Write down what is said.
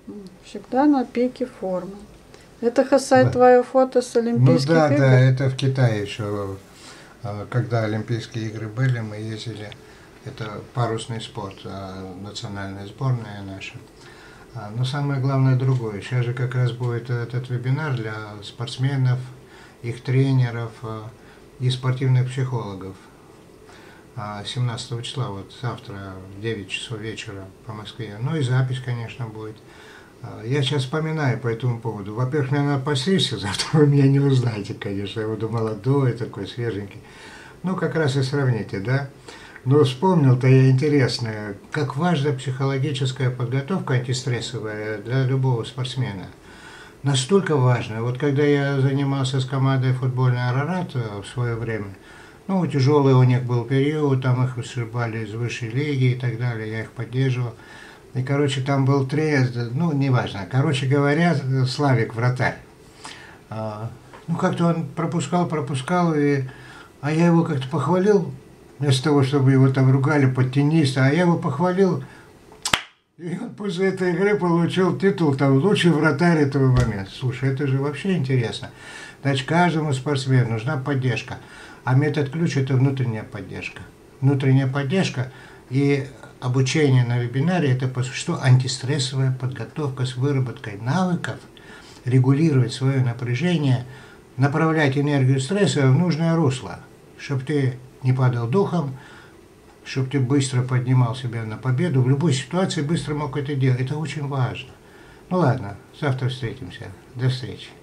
Всегда на пике формы. Это, Хасай, Да. твое фото с Ну Олимпийских да, игр? да, это в Китае еще, когда Олимпийские игры были, мы ездили, это парусный спорт, национальная сборная наша. Но самое главное другое. Сейчас же как раз будет этот вебинар для спортсменов, их тренеров и спортивных психологов. 17 числа, вот завтра в 9 часов вечера по Москве. Ну и запись, конечно, будет. Я сейчас вспоминаю по этому поводу. Во-первых, мне надо постричься, завтра вы меня не узнаете, конечно. Я буду молодой, такой свеженький. Ну, как раз и сравните, да? Но вспомнил-то я интересное, как важна психологическая подготовка антистрессовая для любого спортсмена. Настолько важно. Вот когда я занимался с командой футбольной «Арарат» в свое время, ну, тяжелый у них был период, там их вышибали из высшей лиги и так далее, я их поддерживал. И, короче, там был трезв, ну, неважно. Короче говоря, Славик, вратарь. Ну, как-то он пропускал, а я его как-то похвалил, вместо того, чтобы его там ругали под тенниста, а я его похвалил, и он после этой игры получил титул там лучший вратарь этого момента. Слушай, это же вообще интересно. Значит, каждому спортсмену нужна поддержка. А метод ключ – это внутренняя поддержка. Внутренняя поддержка и обучение на вебинаре – это по существу антистрессовая подготовка с выработкой навыков, регулировать свое напряжение, направлять энергию стресса в нужное русло, чтобы ты не падал духом, чтобы ты быстро поднимал себя на победу, в любой ситуации быстро мог это делать. Это очень важно. Ну ладно, завтра встретимся. До встречи.